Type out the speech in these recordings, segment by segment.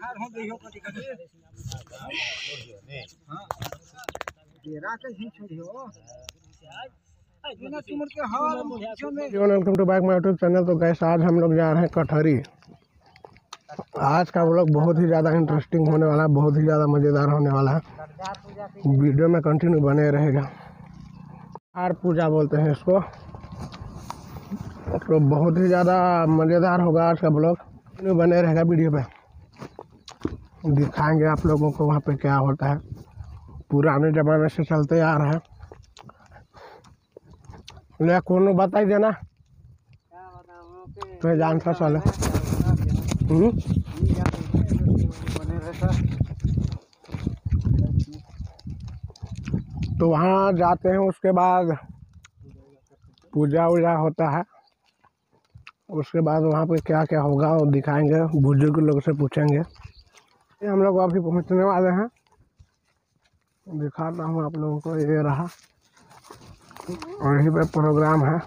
Welcome to back my YouTube channel. तो guys आज हम लोग जा रहे हैं कटहरी। आज का व्लॉग बहुत ही ज़्यादा इंटरेस्टिंग होने वाला है, बहुत ही ज़्यादा मज़ेदार होने वाला है। वीडियो में कंटिन्यू बने रहेगा। हार पूजा बोलते हैं इसको। तो बहुत ही ज़्यादा मज़ेदार होगा आज का व्लॉग, कंटिन्यू बने रहेगा। वीडियो पे दिखाएंगे आप लोगों को वहाँ पे क्या होता है। पुराने ज़माने से चलते आ रहा है। ले कौन बताई देना तो जानता चले। तो वहाँ जाते हैं, उसके बाद पूजा वूजा होता है। उसके बाद वहाँ पे क्या क्या होगा और दिखाएंगे, बुजुर्ग लोग से पूछेंगे। ये हम लोग अभी पहुँचने वाले हैं, दिखाता हूँ आप लोगों को। ये रहा और यहीं पे प्रोग्राम है।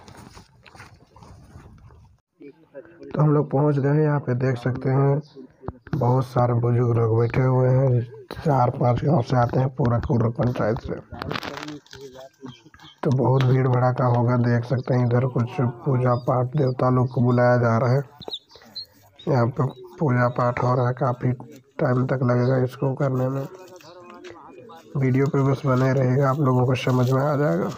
तो हम लोग पहुँच गए। यहाँ पे देख सकते हैं बहुत सारे बुजुर्ग लोग बैठे हुए हैं। 4-5 गांव से आते हैं, पूरा पंचायत से। तो बहुत भीड़ भड़ाका होगा, देख सकते हैं। इधर कुछ पूजा पाठ देवता लोग को बुलाया जा रहा है। यहाँ पे पूजा पाठ हो रहा है, काफ़ी टाइम तक लगेगा इसको करने में। वीडियो पे बस बने रहेगा, आप लोगों को समझ में आ जाएगा।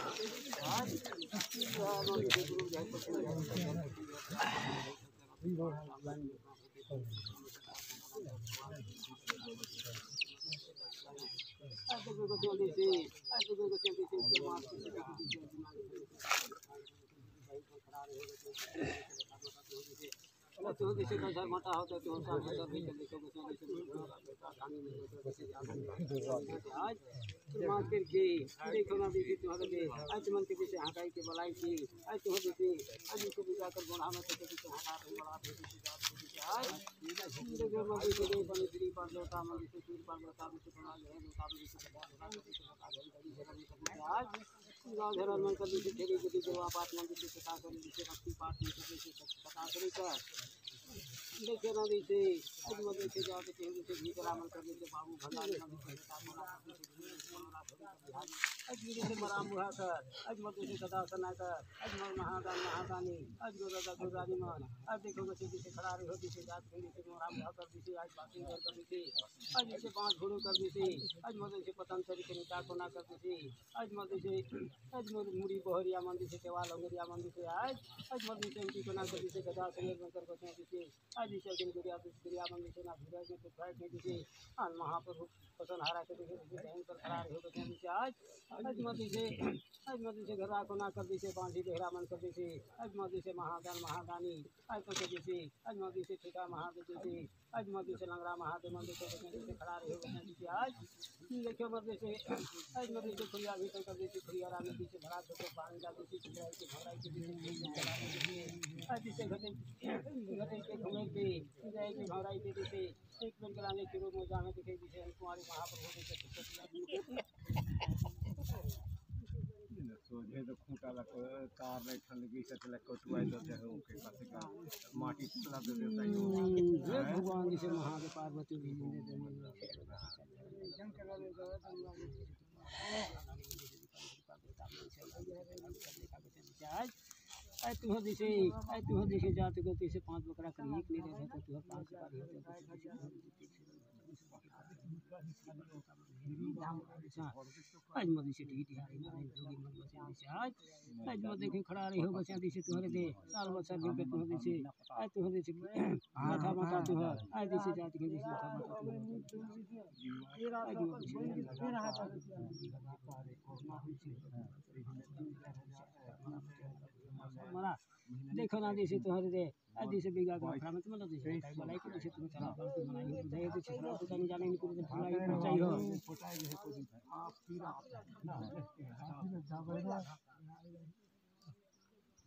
देखो ना जैसे तुम्हारे दे जैसे बिगा का खरा मत मतलब जैसे भलाई को जैसे तुम चला करते बनाई हो बुझाई तो छिपरा तो जाने जाने को भलाई पहुंचाई हो पहुंचाई जैसे कोई आप फिर ना जाबेगा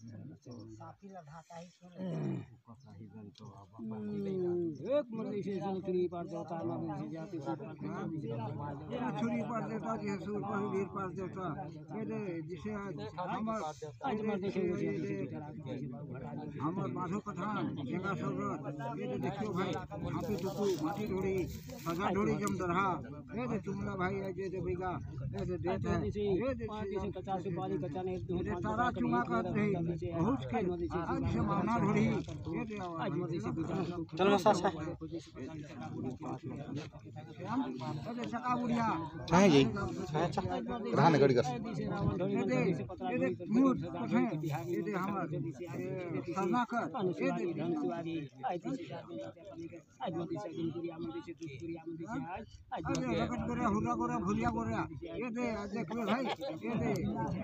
एक मर्दी से छुरी पार देवता मर्दी से जाति से छुरी पार देवता जी सूर पर वीर पार देवता ये दे जिसे हमर आज मर्दी से हमर माधव पठान जंगा सौरत ये दे देखियो भाई हाथी टुकू माटी ढोड़ी सजा ढोड़ी जम दरहा ये दे तुमला भाई ये दे बेगा ये दे देत है ये दे 50 पाली कच्चा ने तारा चुमा कर रही बहुत के आज से माना ढोड़ी ये दे आज मर्दी से चल मसा है अरे सका बुढ़िया है जी अच्छा रहने गड़ी का ये दे मूड कठे ये दे हमर सरना कर ये दे धनसुआरी आज मर्दी से गुरिया मर्दी से दुरिया मर्दी से आज रगत गोरा हुरा गोरा भुलिया गोरा ये दे देख लो भाई ये दे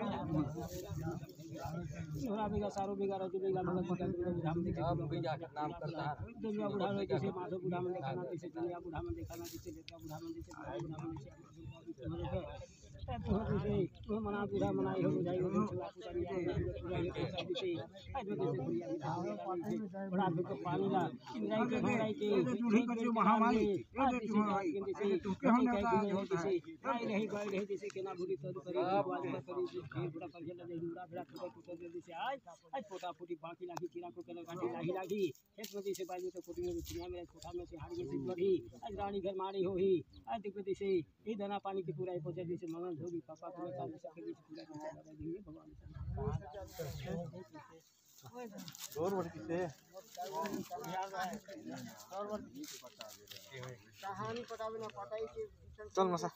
होरा बिगा सारो बिगा रजू बिगा मतलब पता धाम देखे अब बिगा का नाम करता है दुनिया बुढ़ा में जैसे माधव बुढ़ा में दिखाना जैसे दुनिया बुढ़ा में दिखाना जैसे लेका बुढ़ा में जैसे बुढ़ा में जैसे तो मना बुढ़ा मनाई हो जाई हो बड़ा तो पानी ला इंद्राई के घोड़ाई के दूरी का जो महामारी ये दे तुम्हारी तू के हम ना जैसे आई रही गई रही जैसे केना भूरी तो करी बात करी फिर बड़ा कर चला दे दूरा फिर तो जैसे आज पोता फूटी बाकी लागी कीड़ा को केना गाड़ी लागी एक बजे से बाई में तो कोटी में दुनिया में कोठा में से हाड़ी से बढ़ी आज रानी घर मारी होही आज देखो जैसे ये दाना पानी की पूरा पहुंचा जैसे मंगल होगी पापा को बता दे सके पूरा देंगे भगवान जोर बढ़ किसे कहानी पटावे ना पटाई के चल मसा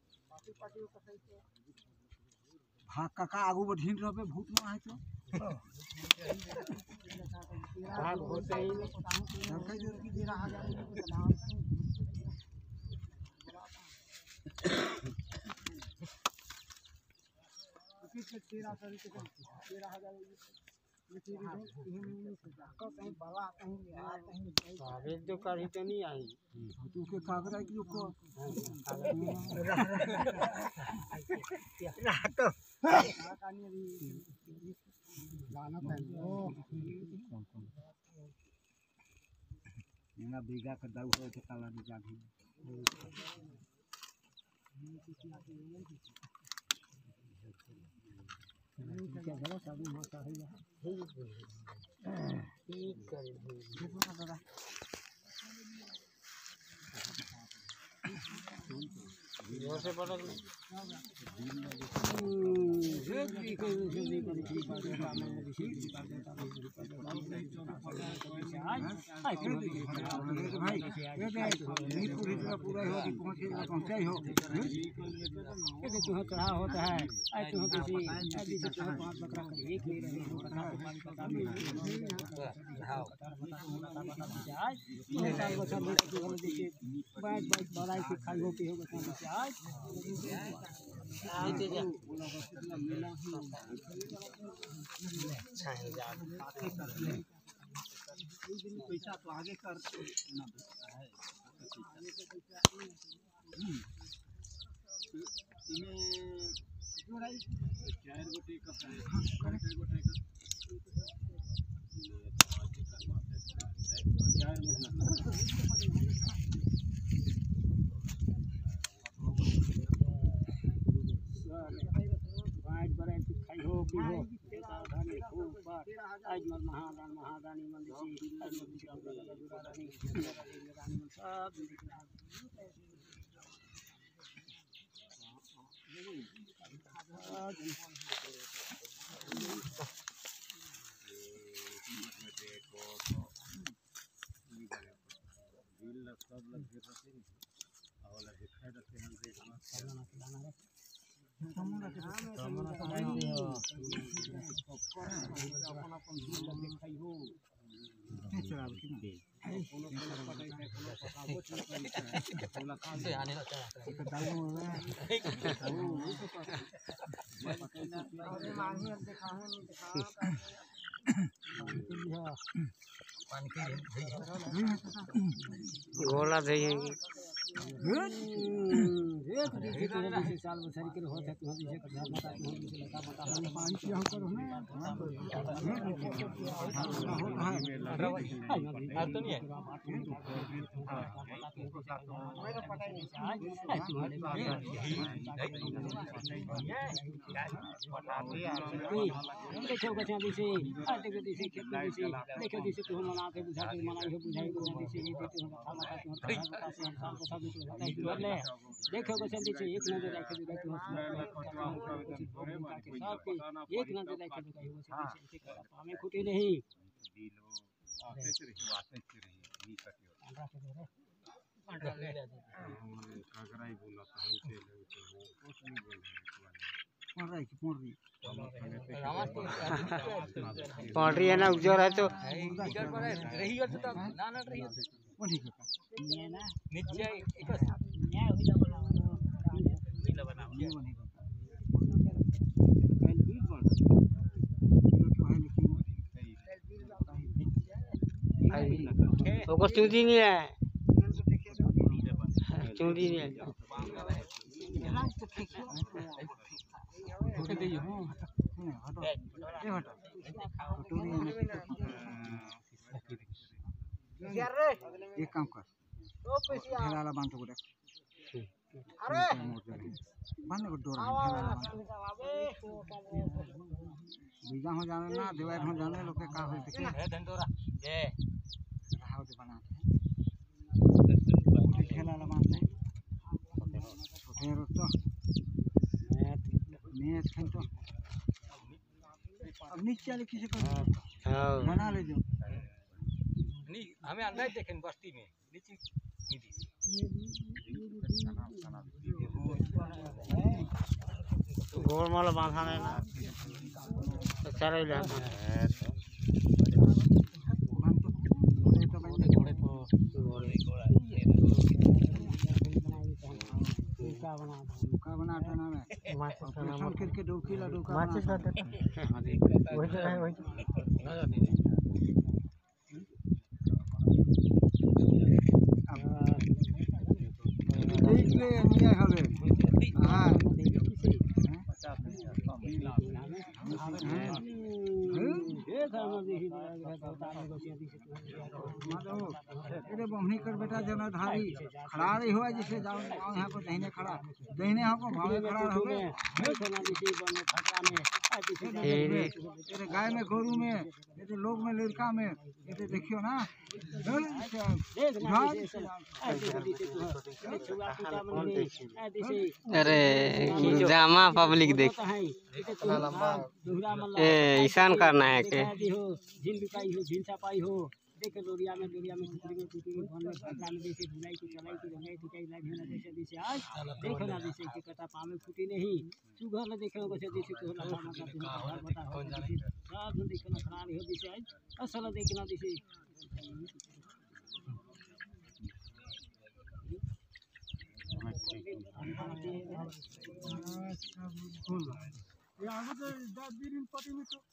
भाग काका आगू बढ़िन रहबे भूत ना है तो भाग होते ही धमकाई जोर की दे रहा है तेरा कहीं बला कहीं तो कहीं तो नहीं आई तू के कागरा की को रात गाना पहनो मेरा बेगा का दाऊ हो तो काला भी जागी क्या जरा सब होता है ठीक करे दादा जोर से पड़ा चढ़ा होता है खाई होती है पैसा तो आगे कर आज मर महादान महादानी मंदिर आज घोड़ा एक दिसे तोरे दिसे साल बसरी के होत है तू दिसे कर माता तू दिसे लगा माता हमने पानी पिया करो ना हां तो नहीं है देखो कैसे दिसे देखो दिसे खेत दिसे देखो दिसे तू मना के बुझा के मना के बुझाई को दिसे ये देते हो माता तू ले देखो कैसे दिसे एक नजर रखे दे तू एक नजर रखे दे हमें खुटी नहीं पौड़ी है ना उजर है तो रही हो तो ना ना रही हो ठीक है ना नीचे एक ओको चूड़ी नहीं है चूड़ी नहीं है एक काम कर ठेला बांध को देख अरे बांध को डोरा बीजा हो जाने ना दिवार हो जाने लोग के का होई देखी है डंडोरा ए हाउ दे बनाते ठेला बांध ले छोटे रोट तो मैच खेल तो अब नीचे वाले किसी को बना ले जो नहीं हमें अंदर देखें बस्ती में नीचे गोल माला बांधा नहीं ना तो चले ले डोका बना देना में माचिस करके डोकी ला डोका माचिस का वही तो है वही देख ले निया हवे हां अरे बमनी कर बेटा जनाधारी खड़ा रही हुआ जैसे जाओ यहाँ को दहीने खड़ा दहीने हमको भावे खड़ा हो गए तेरे गाय में गोरू में ये लोग में लड़का में ये देखियो ना अरे ड्रामा पब्लिक देख ईशान करना है के झील दुकाई हो झील छपाई हो देखे लोरिया में टुकड़ी में टूटी में भन में पत्ता में जैसे धुलाई की चलाई की रंगाई टिकाई लाइट होना जैसे दिसे आज देखो ना दिसे कि कटा पामे फूटी नहीं तू घर ले देखे कैसे दिसे तो लगा मत तू घर बता हो सब देखे ना खराब हो दिसे आज असल देखे ना दिसे यहाँ तो 10 दिन पति में तो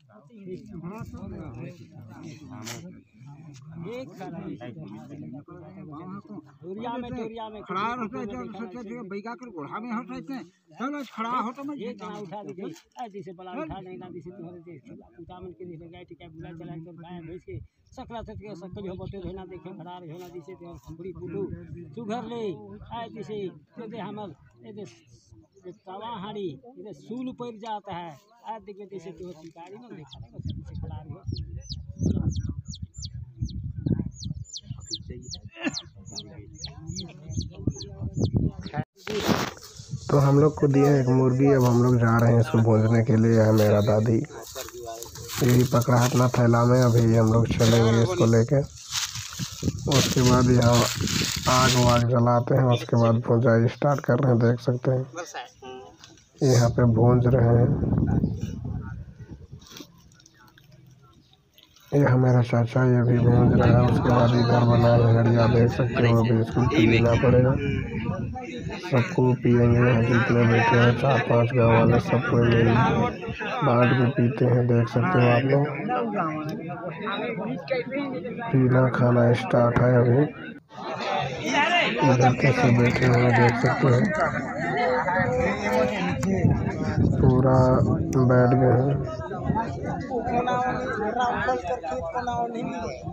खड़ा रहते सोचे बैगा कर गोढ़ा में हट रहते चलो खड़ा हो तो मैं उठा दे ऐसे बड़ा उठा नहीं ना दिसे तोरे दे पूजा मन के दिसे गाय टिका बुला चला कर गाय भैंस के सकला से के सकल हो बते रहना देखे खड़ा रहना दिसे ते खंबड़ी पुलू सुघर ले आ दिसे ते हमर ए तवा हाड़ी इधर सूल पर जाता है आज देखे जैसे तो शिकारी ना देखा ना कैसे खड़ा रही तो हम लोग को दिए एक मुर्गी। अब हम लोग जा रहे हैं इसको भूंजने के लिए। है मेरा दादी यही पकड़ा हाथ ना थैला में। अभी हम लोग चलेंगे इसको लेके। उसके बाद यहाँ आग वाग जलाते हैं। उसके बाद भूंजाई स्टार्ट कर रहे हैं। देख सकते हैं यहाँ पे भूंज रहे हैं। ये मेरा चाचा ये भी भूंज रहा है। उसके बाद इधर बना है हड़िया। देख सकते हो अभी इसको पीना पड़ेगा। सबको पियेंगे। यहाँ जितने बैठे हैं 4-5 गाँव वाले सबको मिल बांट के पीते हैं। देख सकते हो आप लोग पीना खाना स्टार्ट है अभी। इधर कैसे बैठे हुए देख सकते हैं, पूरा बैठ गए हैं।